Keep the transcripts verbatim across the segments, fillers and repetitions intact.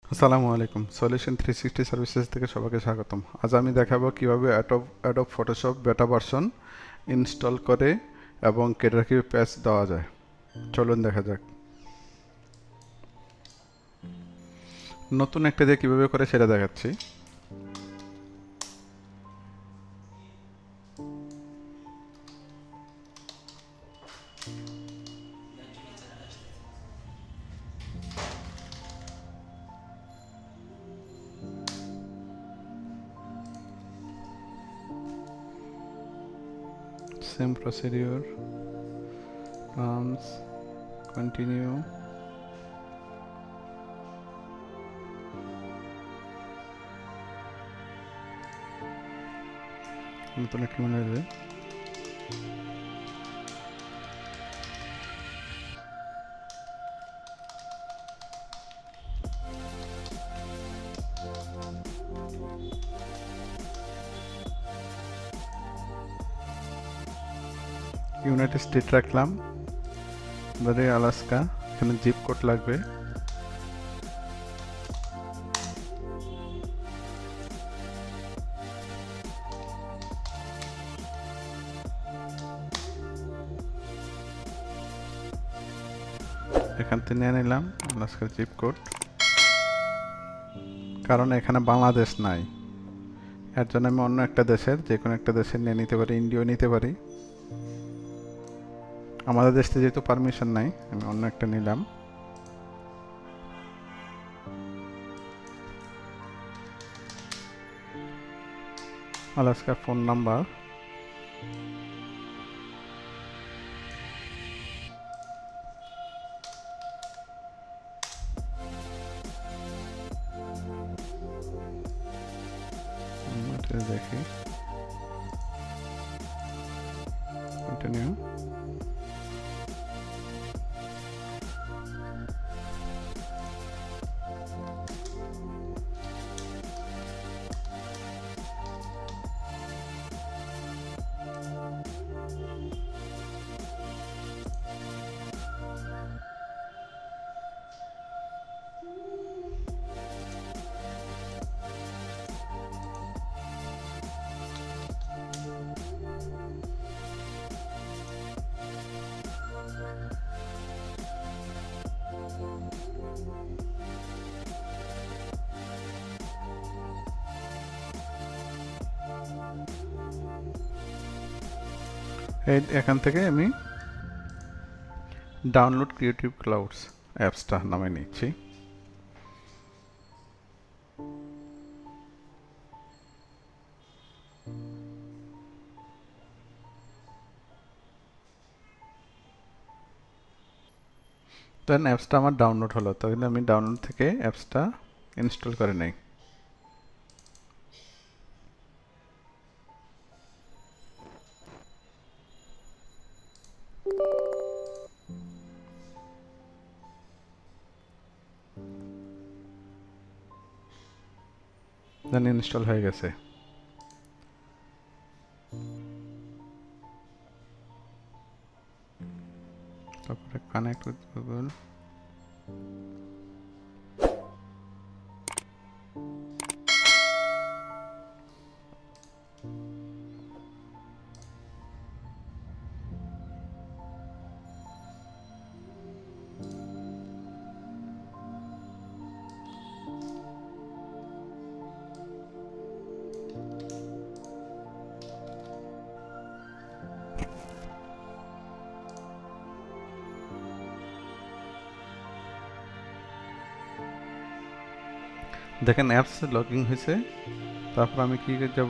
আসসালামু আলাইকুম solution three sixty services থেকে সবাইকে স্বাগতম। আজ আমি দেখাবো কিভাবে Adobe Adobe Photoshop beta version install করে এবং কেটারকি প্যাচ দেওয়া যায়। চলুন দেখা যাক। নতুন একটা দিয়ে কিভাবে করে সেটা দেখাচ্ছি। Same procedure, terms, continue. নতুন একটা মনে হবে। ইউনাইটেড স্টেট রাখলাম, ধরে আলাস্কা। এখানে জিপ কোড লাগবে। এখান থেকে নিয়ে নিলাম আলাস্কার জিপ কোড, কারণ এখানে বাংলাদেশ নাই। এর জন্য আমি অন্য একটা দেশের যে কোনো একটা দেশের নিয়ে নিতে পারি, ইন্ডিয়াও নিতে পারি। আমাদের দেশ থেকে যেহেতু পারমিশন নাই, আমি অন্য একটা নিলাম। আলাস্কার ফোন নাম্বার, দেখি কন্টিনিউ। এই এখান থেকে আমি ডাউনলোড ক্রিয়েটিভ ক্লাউডস অ্যাপসটা নামে নিচ্ছি। দেন অ্যাপসটা আমার ডাউনলোড হলো, তাহলে আমি ডাউনলোড থেকে অ্যাপসটা ইনস্টল করে নেই। দেন ইনস্টল হয়ে গেছে। তারপরে কানেক্ট উইথ গুগল। দেখেন অ্যাপস লগইন হয়েছে। তারপর আমি কি যাব,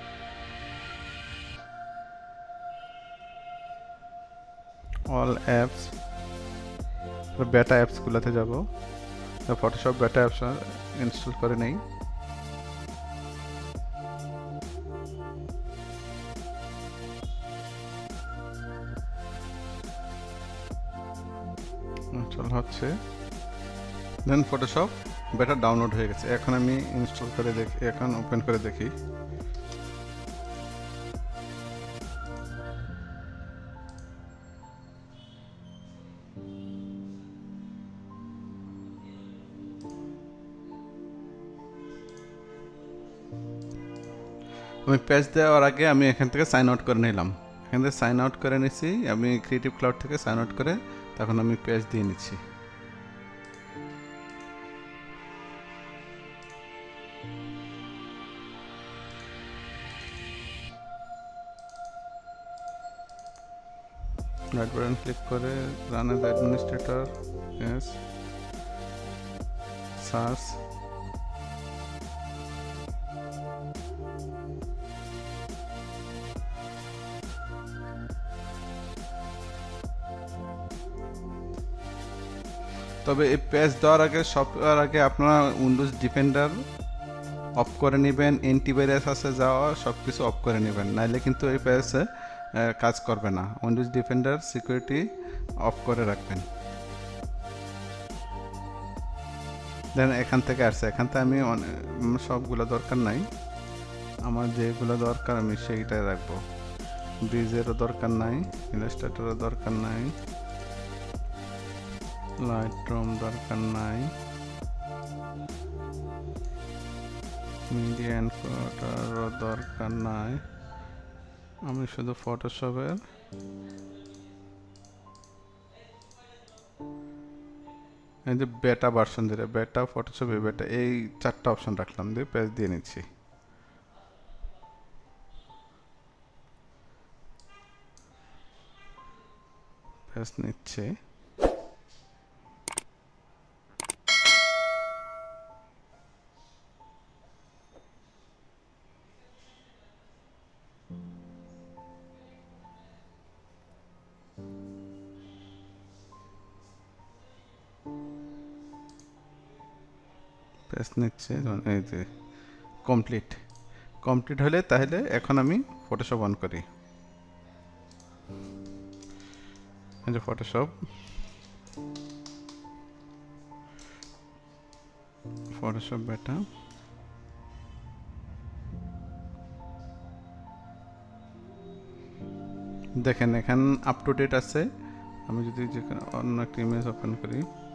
অল অ্যাপস, বেটা অ্যাপসগুলোতে যাব। ফটোশপ বেটা অ্যাপস ইনস্টল করে নেই। ইনস্টল হচ্ছে। দেন ফটোশপ বেটা ডাউনলোড হয়ে গেছে। এখন আমি ইনস্টল করে দেখি, এখন ওপেন করে দেখি। আমি পেজ দেওয়ার আগে আমি এখান থেকে সাইন আউট করে নিলাম, এখান থেকে সাইন আউট করে নিছি, আমি ক্রিয়েটিভ ক্লাউড থেকে সাইন আউট করে তখন আমি পেজ দিয়ে নিচ্ছি। রাইট বাটন ক্লিক করে run as administrator, yes, search, তবে এই পেজ দেওয়ার আগে সবার আগে আপনারা উইন্ডোজ ডিফেন্ডার অফ করে নেবেন, অ্যান্টিভাইরাস আছে যাওয়া সব কিছু অফ করে নেবেন, নাইলে কিন্তু এই পেজে কাজ করবে না। উইন্ডোজ ডিফেন্ডার সিকিউরিটি অফ করে রাখবেন। দেন এখান থেকে আসছে, এখান থেকে আমি সবগুলো দরকার নাই, আমার যেগুলো দরকার আমি সেইটাই রাখবো। ব্রিজেরও দরকার নাই, ইলাস্ট্রেটরও দরকার নাই, লাইটরুম দরকার নাই, মিডিয়া এনকোডারও দরকার নাই, আমি শুধু ফটোশপের এই যে বেটা ভার্সন দিলে বেটা ফটোশপ বেটা এই চারটা অপশন রাখলাম, দিয়ে পেজ দিয়ে নিচ্ছি। পেজ নিচ্ছে, পেজ নিচ্ছে, এই যে কমপ্লিট কমপ্লিট হলে তাহলে এখন আমি ফটোশপ অন করি। এই যে ফটোশপ ফটোশপ বেটা, দেখেন এখান আপ টু ডেট আছে। আমি যদি যেখানে অন্য একটা ইমেজ ওপেন করি,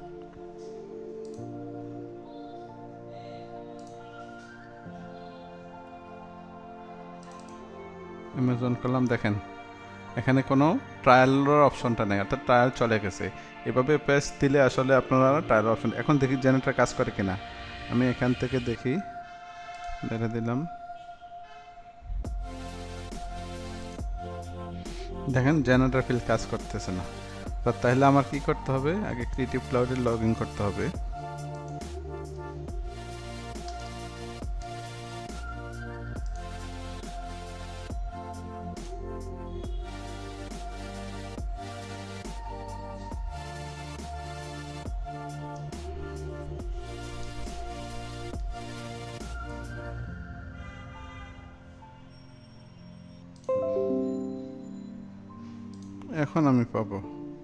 ইমেজ অন করলাম, দেখেন এখানে কোনো ট্রায়ালের অপশনটা নেই, অর্থাৎ ট্রায়াল চলে গেছে। এভাবে পেজ দিলে আসলে আপনারা ট্রায়াল অপশন, এখন দেখি জেনারেটর কাজ করে কিনা। আমি এখান থেকে দেখি, দেখে দিলাম, দেখেন জেনারেটর ফিল কাজ করতেছে না। তাহলে আমার কি করতে হবে, আগে ক্রিয়েটিভ ক্লাউডে লগ ইন করতে হবে। এখন আমি পাবো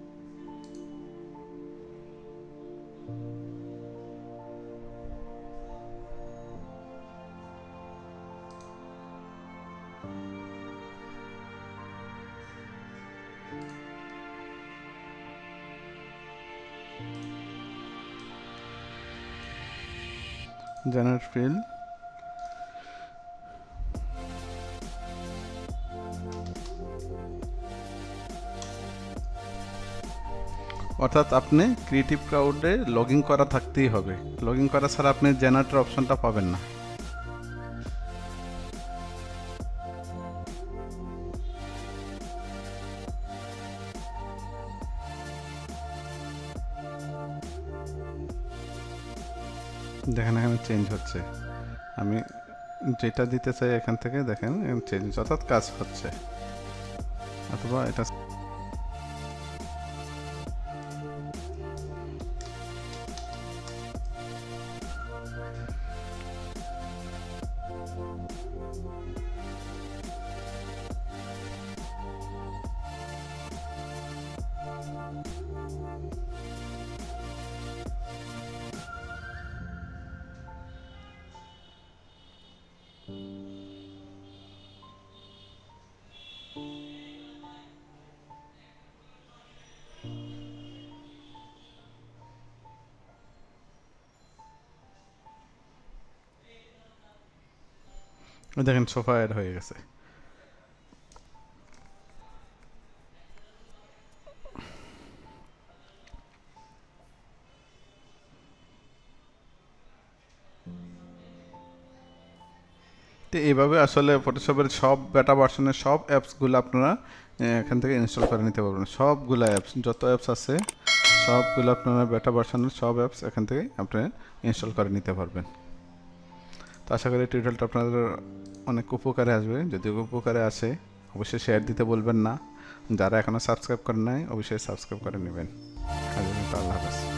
জেনারেট ফিল, অর্থাৎ আপনি ক্রিয়েটিভ ক্লাউডে লগ ইন করা থাকতেই হবে, লগ ইন করা ছাড়া আপনি জেনারেটর অপশনটা পাবেন না। দেখেন এখানে চেঞ্জ হচ্ছে, আমি যেটা দিতে চাই এখান থেকে দেখেন চেঞ্জ, অর্থাৎ কাজ হচ্ছে। অথবা এটা দেখেন সোফা অ্যাড হয়ে গেছে। তো এইভাবে আসলে ফটোশপের সব বেটা ভার্সনের সব অ্যাপসগুলো আপনারা এখান থেকে ইনস্টল করে নিতে পারবেন। সবগুলো অ্যাপস, যত অ্যাপস আছে সবগুলো আপনারা বেটা ভার্সনের সব অ্যাপস এখান থেকে আপনি ইনস্টল করে নিতে পারবেন। তো আশা করি টিউটোরিয়ালটা আপনাদের অনেক উপকারে আসবে। যদি উপকারে আসে অবশ্যই শেয়ার দিতে বলবেন না। যারা এখনও সাবস্ক্রাইব করেন নাই অবশ্যই সাবস্ক্রাইব করে নেবেন। আল্লাহ হাফেজ।